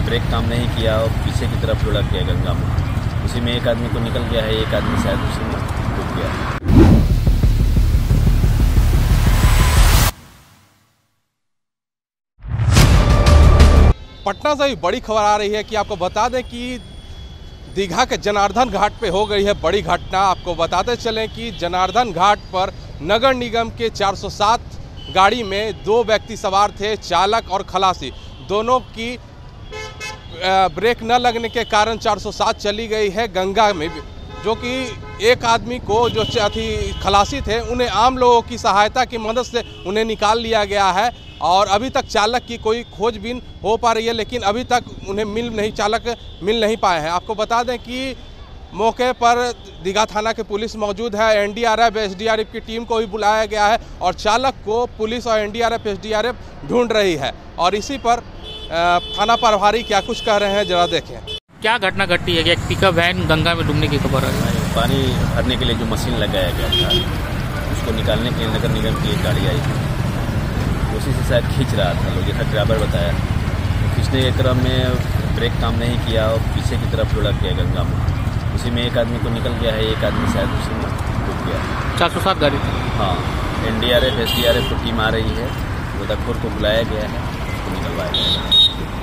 Break काम नहीं किया और पीछे की तरफ लुढ़क गया गंगा में। उसी में एक आदमी को निकल गया है, एक आदमी शायद उसी में डूब गया है। पटना से भी बड़ी खबर आ रही है कि आपको बता दें कि दीघा के जनार्दन घाट पे हो गई है बड़ी घटना। आपको बताते चलें कि जनार्दन घाट पर नगर निगम के 407 गाड़ी में 2 व्यक्ति सवार थे, चालक और खलासी। दोनों की ब्रेक न लगने के कारण 407 चली गई है गंगा में, जो कि एक आदमी को जो खलासी थे उन्हें आम लोगों की सहायता की मदद से उन्हें निकाल लिया गया है। और अभी तक चालक की कोई खोजबीन हो पा रही है, लेकिन अभी तक उन्हें चालक मिल नहीं पाए हैं। आपको बता दें कि मौके पर दीघा थाना के पुलिस मौजूद है, एनडीआरएफ एसडीआरएफ की टीम को भी बुलाया गया है और चालक को पुलिस और एनडीआरएफ एसडीआरएफ ढूंढ रही है। और इसी पर थाना प्रभारी क्या कुछ कह रहे हैं, जरा देखें। क्या घटना घटी है कि एक पिकअप वैन गंगा में डूबने की खबर है? पानी भरने के लिए जो मशीन लगाया गया था, उसको निकालने के लिए नगर निगम की एक गाड़ी आई थी, उसी से शायद खींच रहा था लोग, जैसा ड्राइवर बताया। तो खींचने के क्रम में ब्रेक काम नहीं किया और पीछे की तरफ लुढ़क गया गंगा में। उसी में एक आदमी को निकल गया है, एक आदमी शायद उसी में डूब गया है। 407 गाड़ी? हाँ, एनडीआरएफ एसडीआरएफ की टीम आ रही है, गोदाखोर को बुलाया गया है, उसको निकलवाया गया है।